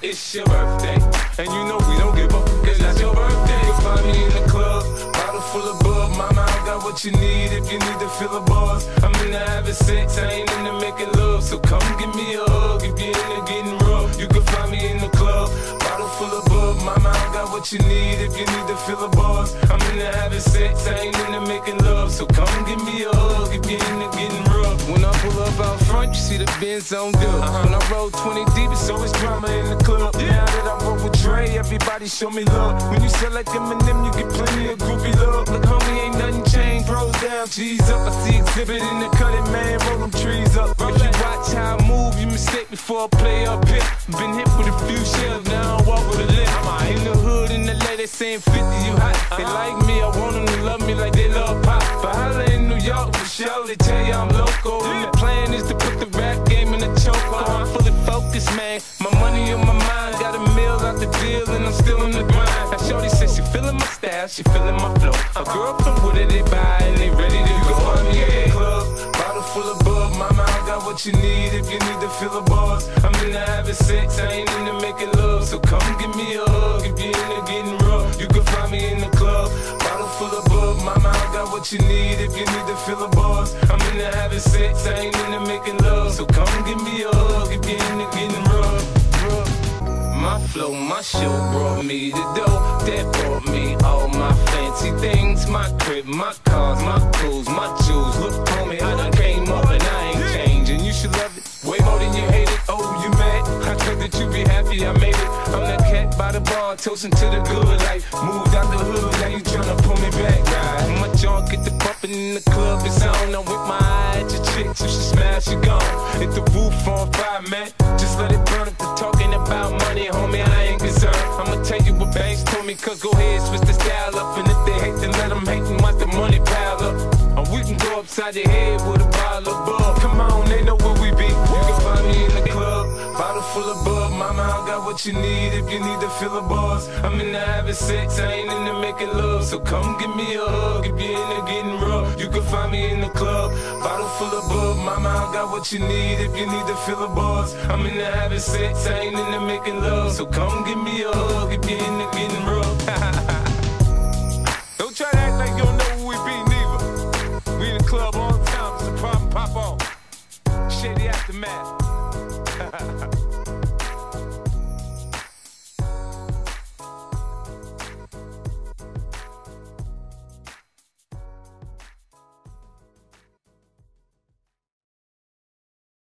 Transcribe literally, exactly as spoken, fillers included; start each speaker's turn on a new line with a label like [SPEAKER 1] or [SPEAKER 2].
[SPEAKER 1] it's your birthday, and you know we don't give up, cause that's your birthday. You'll find me in the club, bottle full of bub. Mama, I got what you need if you need to fill the bars. I'm into having sex, I ain't into making love, so come give me a hug if you're into getting rough. You can find me in the club, bottle full of bub. Mama, I got what you need if you need to fill the bars. I'm into having sex, I ain't into making love, so come give me a hug if you're into getting rough. When I pull up out front, you see the Benz on dub. Uh-huh. When I roll twenty deep, it's always drama in the club. Yeah. Now that I roll with Dre, everybody show me love. When you sell like Eminem, you get plenty of groupie love. Look, homie, ain't nothing changed. Bros down, G's up. I see exhibit in the cutting, man. Roll them trees up. If you watch how I move, you mistake before I play up here. Been hit with a few shells, now I walk with a limp. I'm in the hood in the lady, they saying fifty, you hot. They like me, I want them to love me like they love pop. But holla in New York for sure, they tell you I'm local. And the plan is to put the rap game in a chokehold. I'm fully focused, man. My money on my mind, got a meal out the deal, and I'm still in the grind. Now shorty says she feeling my style, she feeling my flow. A girl from Wooded, they buy and they ready to go. Find me in the club, bottle full of bub. Mama, I got what you need if you need to fill the bars. I'm into having sex, I ain't into making love, so come give me a hug if you're into getting rough. You can find me in the club, bottle full of bub. Mama, I got what you need if you need to fill the bars. I'm into having sex, I ain't into making love, so come give me a hug if you're into getting rough. My flow, my show brought me the dough that brought me all my fancy things. My crib, my cars, my clothes, my jewels. Look, homie, I done came up and I ain't changing. You should love it way more than you hate it. Oh, you mad? I thought that you be happy I made it. I'm that cat by the bar, toasting to the good life. Moved out the hood, now you tryna pull me back, right? My junk get the bumping in the club, it's on. I'm with my eye at your chicks, if she smash, she gone. Hit the roof on fire, man. Just let it burn if they're talking about money, homie, I ain't concerned. I'ma tell you what Banks told me, cause go ahead, switch the style up. And if they hate, then let them hate and watch the money pile up. Or we can go upside your head with a bottle of bub. Come on, they know where we be. You can find me in the club, bottle full of bub. Mama, I got what you need if you need to fill the bars. I'm into having sex, I ain't into making love, so come give me a hug if you're into getting rough. You can find me in the club, bottle full of bub. Mama, I got what you need if you need to fill the bars. I'm into having sex, I ain't into making love, so come give me a hug if you're into getting rough. Don't try to act like you don't know who we be, neither. We in the club all the time, it's a problem, pop off. Shady Aftermath.